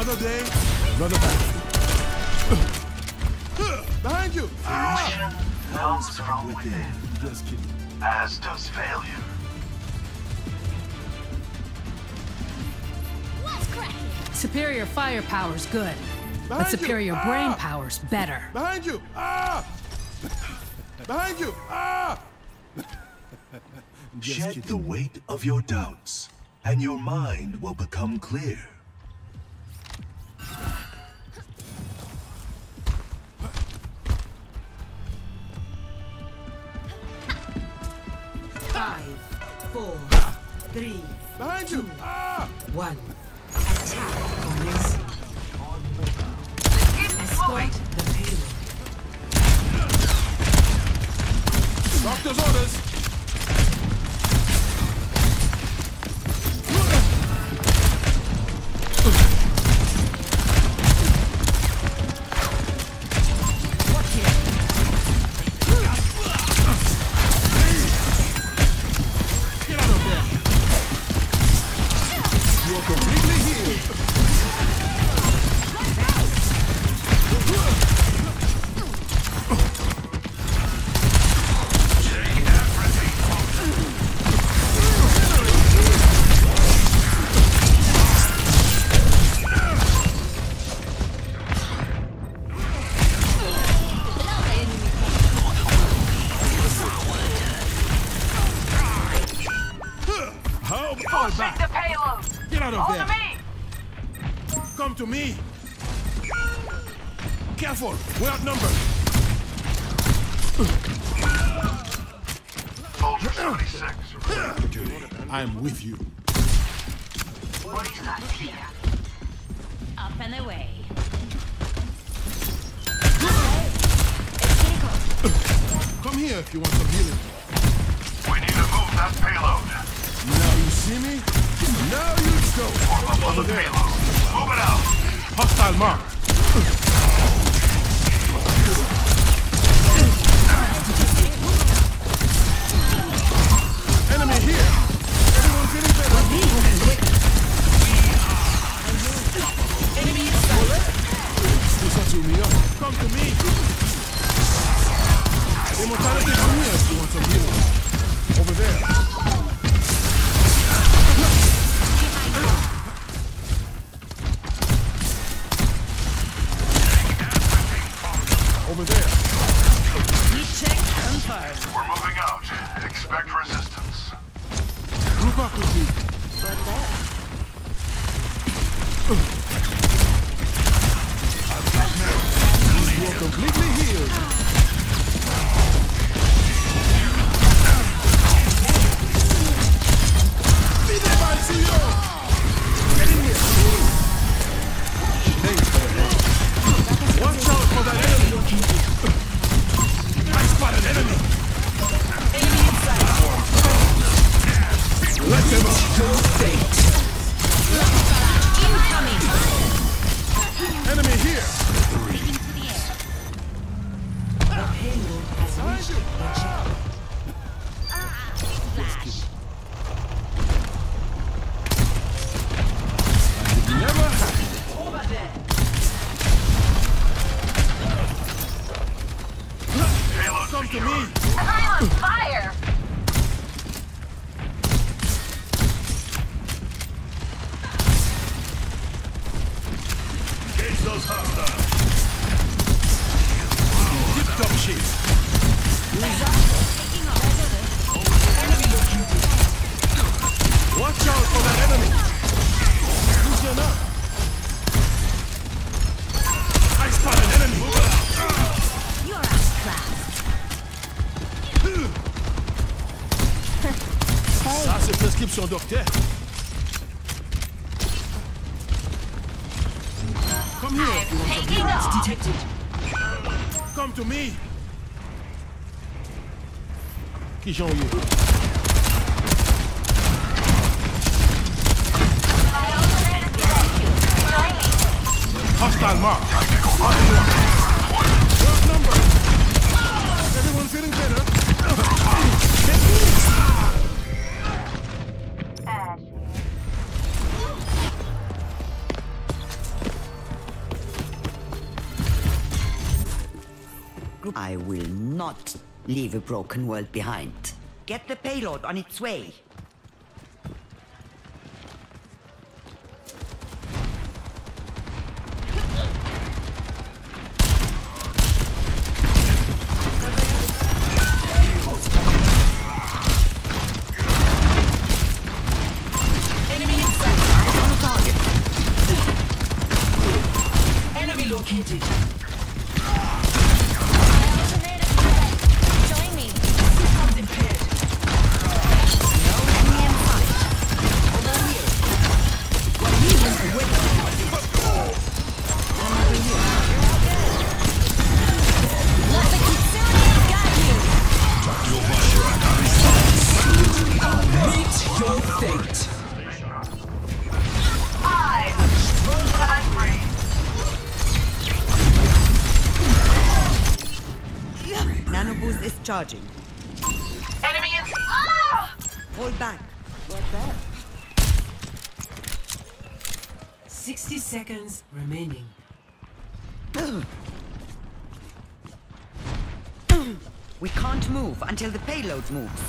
Another day, another battle. Behind you! Fruition comes from within, Just kidding. as does failure. Superior firepower's good, but Behind superior you. brain power's better. Behind you! Behind you! Just Shed kidding. the weight of your doubts, and your mind will become clear. Five, four, three, Behind you! 1. Attack commence. Escort the payload. Doctor's orders! Get out of there! You are completely healed! How far Take back? the payload! Get out of Hold there! me! Come to me! Careful! We're outnumbered! Soldier 76. I'm with you. What is that here? Up and away. Come here if you want some healing. We need to move that payload. Now you see me? Now you don't! Form up on the payload. Move it out. Hostile mark! Enemy here! Everyone getting better! Listen to me, come to me! Immortality, come here if you want some healing. Over there. Over there. Check confirmed. We're moving out. Expect resistance. Group up with me. You are completely healed. Vite, Marzio! Get in here. Thanks for the help. Watch out for that enemy. I spot an enemy. Let them up. Enemy here. The payload has reached the objective. Never had. Over there. Payload Come to secured. me. I'm on fire! Engage those hostiles. Tip top shape. Watch out for that enemy. Loosen up. I spot an enemy. You're outclassed. Ça, c'est prescription docteur. Come here if you want some Taking off! Detected. Come to me. Qui j'en eu? Hostile mark. First number. Everyone feeling better? I will not leave a broken world behind. Get the payload on its way. Enemy in sight. Eyes on the target. Enemy located. Join me. Systems impaired. No enemy in sight. Over here. Legion away. Over here. Let the Kitsune guide you. Meet your fate. I'm free. Nano boost is charging. Enemy in. Ah! Hold back. 60 seconds remaining. We can't move until the payload moves.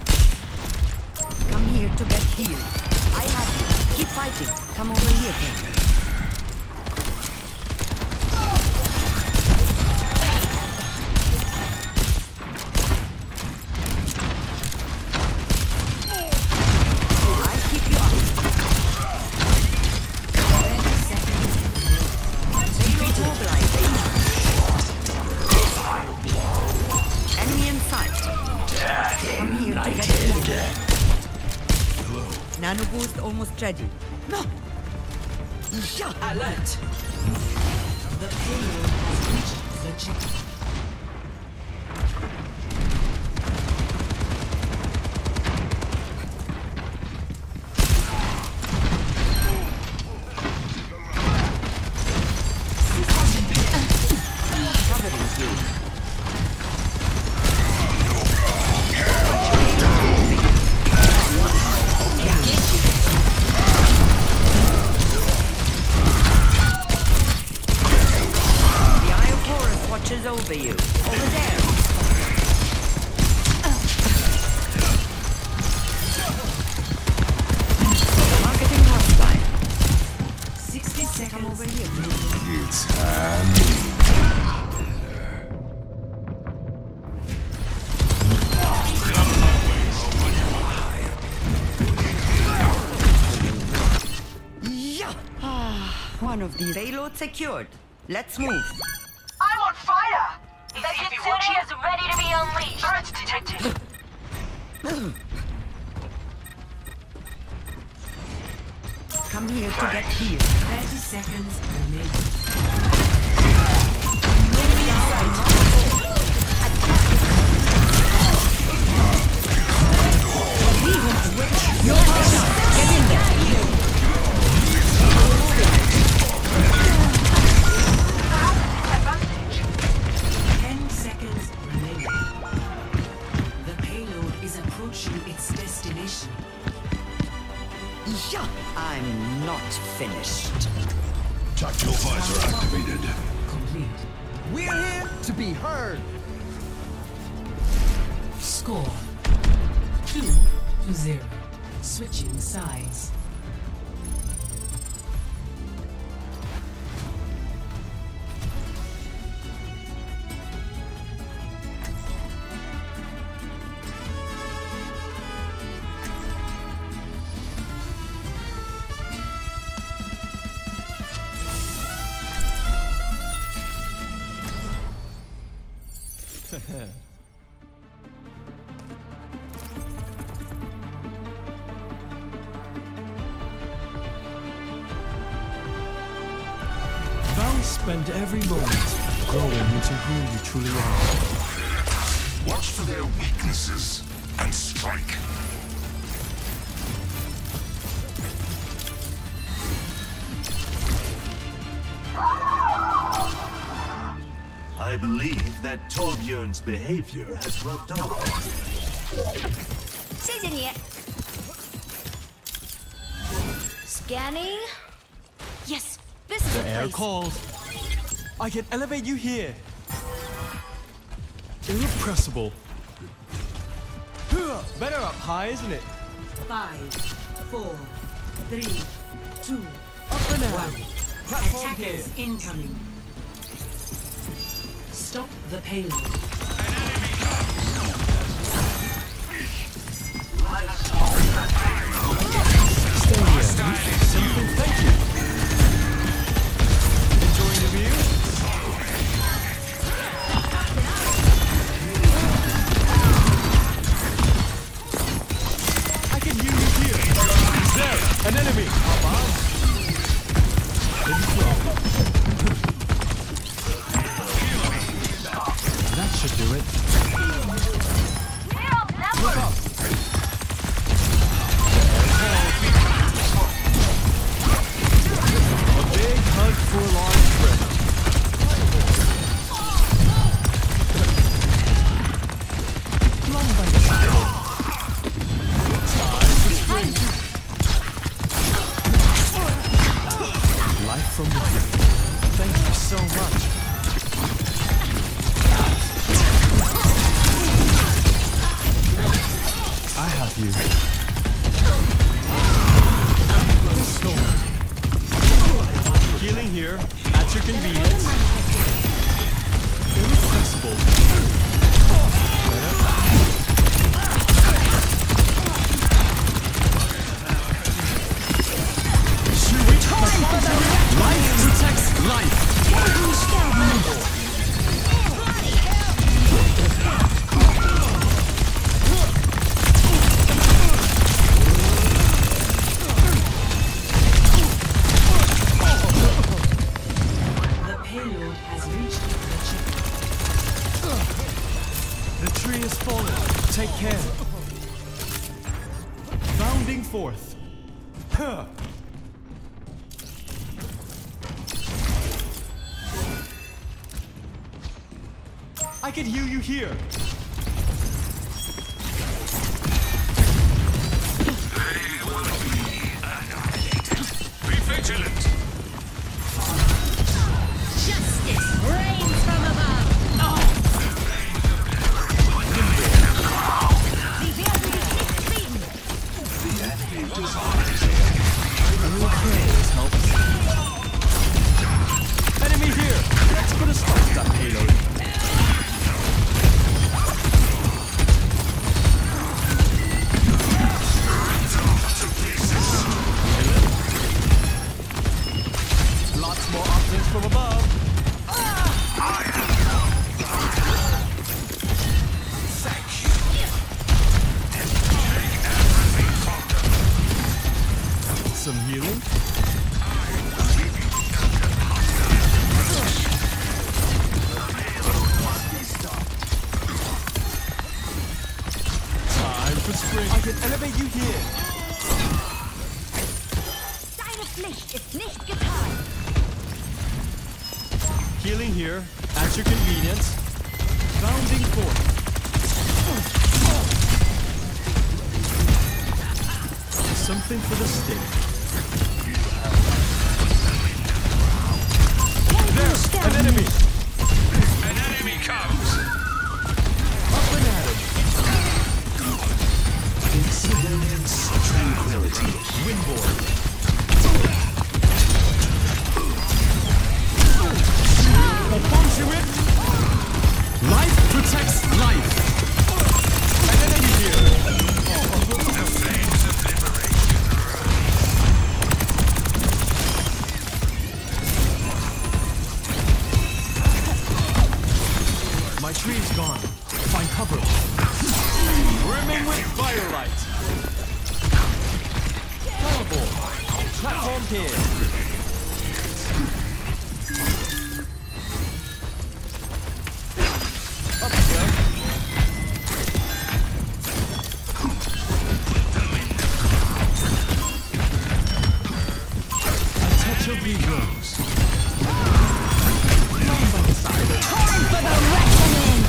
Come here to get healed. I have you. Keep fighting. Come over here, Ken. I'll keep you up. 30 seconds. Payload mobilizing. Enemy in sight. Come here to get healed. Nano boost almost ready. No. Yeah. Alert. The payload has reached the checkpoint. Covering you. The Eye of Horus watches over you. Over there. Targeting hostile. 60 seconds. Over here. Yeah. One of these payloads secured. Let's move. I'm on fire! The Kitsune is ready to be unleashed. Threats detected. Come here to get healed. 30 seconds remaining. Your partner. Get in there. Advantage. 10 seconds remaining. The payload is approaching its destination. Yeah. I'm not finished. Tactical visor activated. Complete. We're here to be heard. Score 2-0. Switching sides. Val spend every moment growing into who you truly are. Watch for their weaknesses and strike. I believe that Torbjörn's behavior has rubbed off. 谢谢你。Scanning. Yes, this is the Air place. calls. I can elevate you here. Irrepressible. Better up high, isn't it? 5, 4, 3, 2, Up and out. 1. Platform here. Attackers incoming. Stop the payload. Stay here. Something, thank you. Enjoying the view? I can hear you here. Is there an enemy? Above. In flow. That should do it. Look up. A big hug for a large friend. Long by the side. Time to spring. Life from the deep. Thank you so much. I have you. Healing here, at your convenience. Irrepressible. Life protects life. The payload has reached the chip. The tree is falling. Take care. Bounding forth. Huh. I can hear you here. Be vigilant. Justice reigns from above. Sie werden dich nicht kriegen. Enemy here. Let's put a stop to that payload. Lots more options from above. Some healing. Time for spring. I can elevate you here. Deine Pflicht ist nicht getan. Healing here, at your convenience. Bounding forth. Something for the stake. There's an enemy. An enemy comes. Up and at him. Experience tranquility. Windborne. Bombs you in. Life protects life. An enemy here. The flames of liberation. My tree is gone. Find cover. Brimming with firelight. Fireball. Platform here. Up you go. A touch of egos. Time for the reckoning.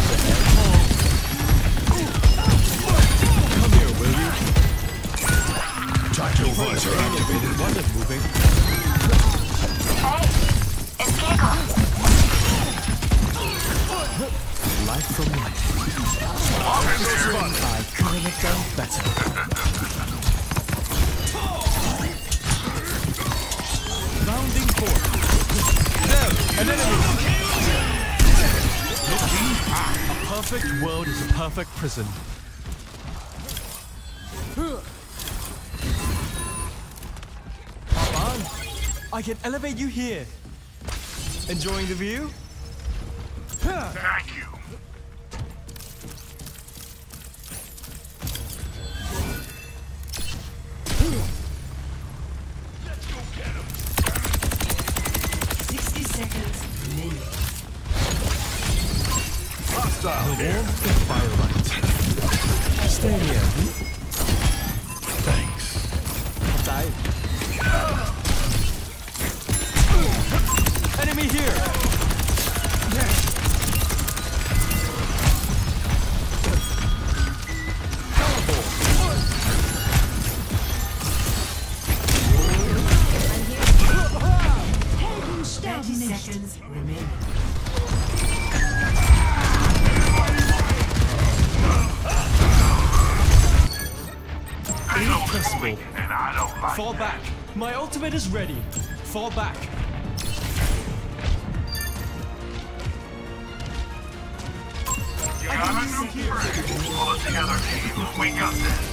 Come here, will you? Tactical visor activated. One is moving. Hey, es Gecko. Life from life. perfect world is a perfect prison. Hop on. I can elevate you here. Enjoying the view? Thank you. 60 seconds remaining. Hostile The here. warmth of firelight. Stay here. Thanks. Die. Enemy here. Helden sterben 30 nicht. seconds remaining. Impossible. And I don't like Fall back. My ultimate is ready. Fall back. You got a new friend. Pull it together, team. We got this.